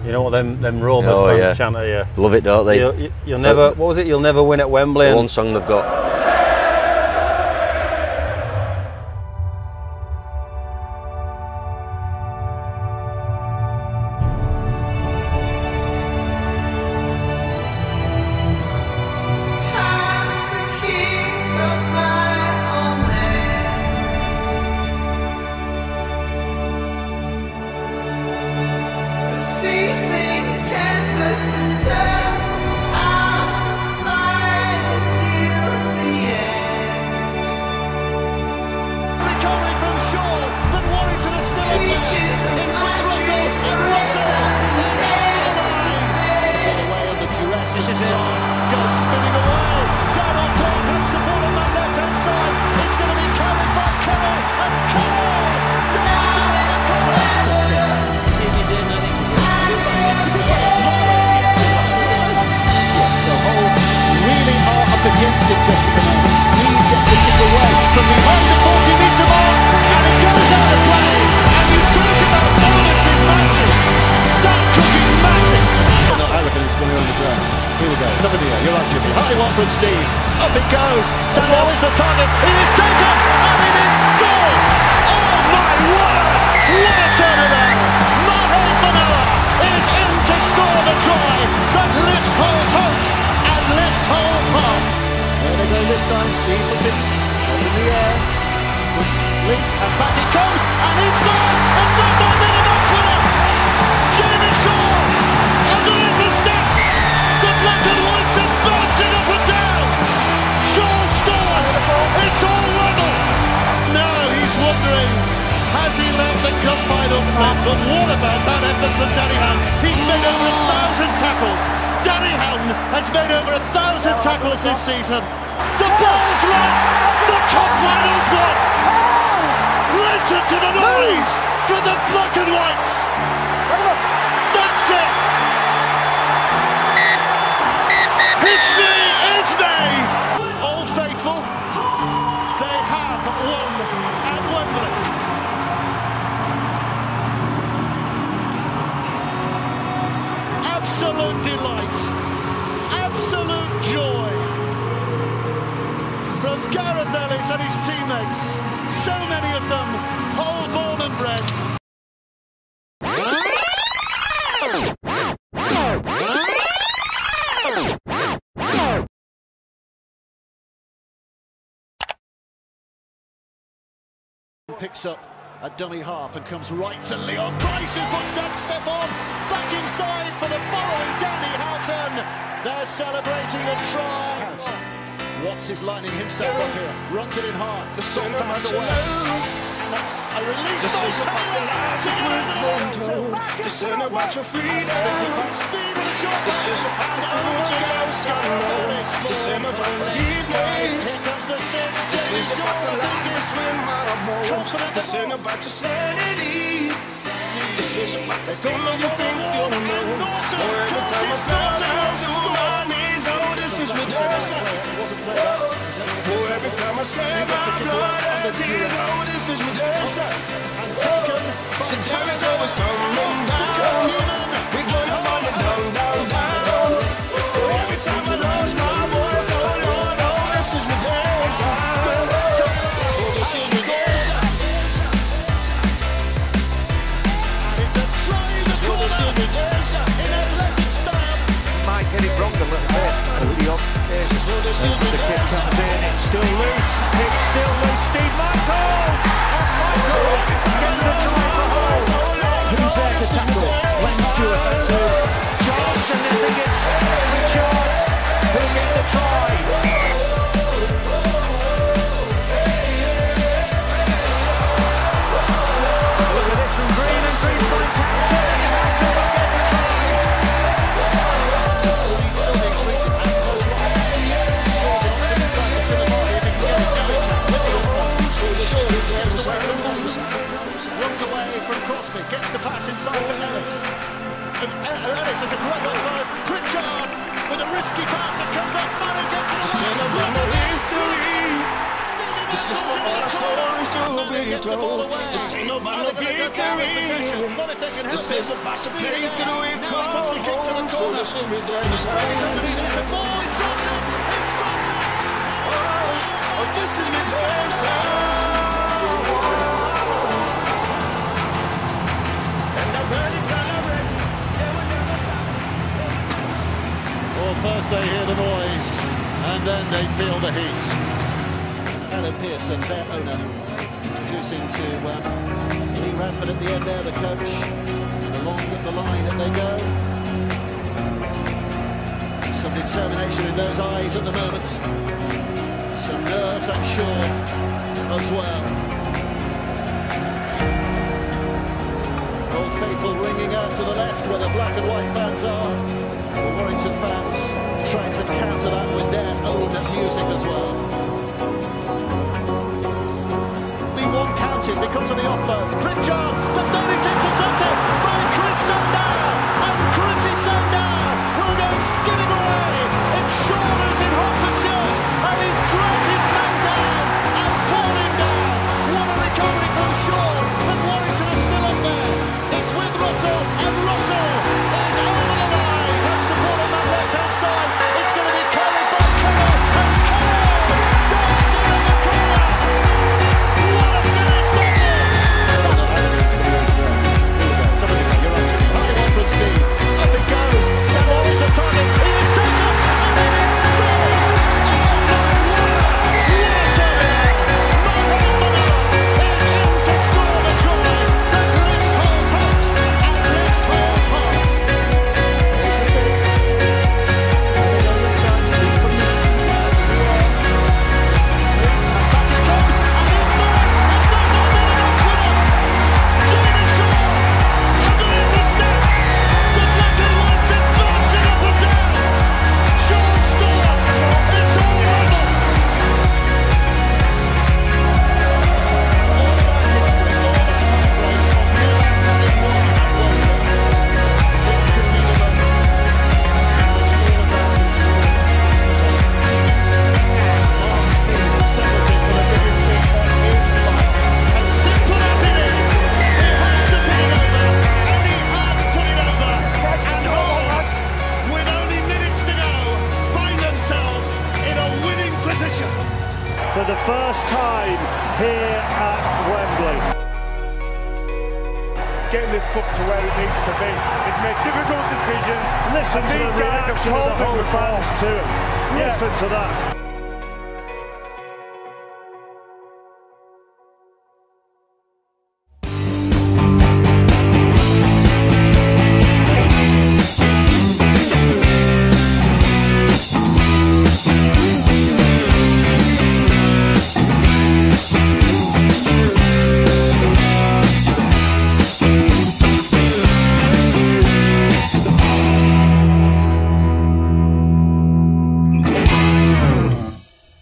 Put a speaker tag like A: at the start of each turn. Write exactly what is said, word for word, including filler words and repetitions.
A: You know what them them Rovers
B: oh,
A: fans
B: yeah.
A: chant at you?
B: Love it, don't they?
A: You'll, you'll never. What was it? You'll never win at Wembley.
B: The
A: and
B: one song they've got.
C: This is it. Goes spinning away. Down on Todd. Has support on that left hand side. It's going to be carried by Currie. And Currie does it. Team is in. I think he's in. So Hull really are up against it just at the moment. Sneyd gets the kick away from behind the forty metre mark, and it goes out of play. And you talk about moments in matches. That could be massive. I reckon it's going to be on the ground. Here we go. It's up in the air. You're right, Jimmy. High one from Sneyd. Up it goes. Sandow is the target. It is taken and it is scored. Oh my word! What a turnaround! Marc Fonua is in to score the try that lifts Hull's hopes and lifts Hull's hearts. There they go this time. Sneyd puts it up in the air. Link and back it goes and inside and back by Minichiello winner. Minichiello underneath the sticks. The black and whites are bouncing up and down. Shaul scores. It's all level. Now he's wondering, has he let the cup final slip? But what about that effort from Danny Houghton? He's made over a thousand tackles. Danny Houghton has made over a thousand tackles this season. The ball's lost. The cup final's won. Listen to the noise from the black and whites. That's it. History is made! Old Faithful, they have won at Wembley. Absolute delight, absolute joy from Gareth Ellis and his teammates. So many of them, whole born and bred. Picks up a dummy half and comes right to Leon Price, who puts that step on back inside for the following Danny Houghton. They're celebrating a try. Watts is lining himself up here, runs it in hard. The sun pass away. A release by Taylor.
D: This ain't about your freedom. This is about the future that's unknown. This ain't about forgiveness. This is about the line between my bones. This ain't about your sanity. This is about the thing that you think you know. For every time I fall down to my knees, oh, this is redemption. For every time I shed my blood and tears, oh, this is redemption. So Jericho is coming down. We're gonna burn it down, down, down. For every time I lost my voice, oh Lord, oh, this is redemption. So this is redemption.
C: It's a try in the corner. This is redemption. In athletic style.
E: Might get it wrong a little bit. The kick comes in. It's still loose. It's still loose. Steve Michael. Gets the try for Hull. Who's there to tackle? Len Stewart and to Charles, and then they get Pritchard, who get the try. Look at this from Green, and Green finds Atkins.
C: Runs away from Crosby, gets the pass inside for Ellis. And Ellis has a great offload. Pritchard with a risky pass that comes up. Manu gets it.
D: This ain't about no history. This is for all our stories to be told. This ain't about no victory. This is about the place that we call home. So this is me down the side. Oh, this is me down south. And I'm ready, I'm ready. Never, never stop.
C: Well, first they hear the noise, and then they feel the heat. Alan Pearson, their owner, introducing to um, Lee Ratchford at the end there, the coach. And along the line that they go. Some determination in those eyes at the moment. Some nerves, I'm sure, as well. Old Faithful ringing out to the left where the black and white fans are. The Warrington fans trying to counter that with their own music as well. We won't count it because of the offload. Pritchard, but then it's intercepted by Chris Sandow. And Chrissy Sandow will go skidding away. It's Shaul who's in hot pursuit, and he's dragged his man down and pulled him down. What a recovery from Shaul, but Warrington is still up there. It's with Russell, and Russell is over the line. Has support on that left-hand side. It's going to be carried by Currie, and Currie goes in the corner. What a finish that is! High one from Sneyd. Up it goes. Sandow is the target. It is taken, and it is scored. Oh my word! What a Manu is in to score the try that lifts Hull's hopes and lifts Hull's heart. It's the sixth. And they go this time. Sneyd puts it in. And back it goes. And inside. And not a minute of trouble. Joining Shaul. Underneath the steps. The black and whites is marching up and down. Shaul scores. It's all over.
E: For the first time here at Wembley.
B: Getting this book to where it needs to be. It's made difficult decisions.
E: Listen to the reaction of the whole fans to him. Listen to that.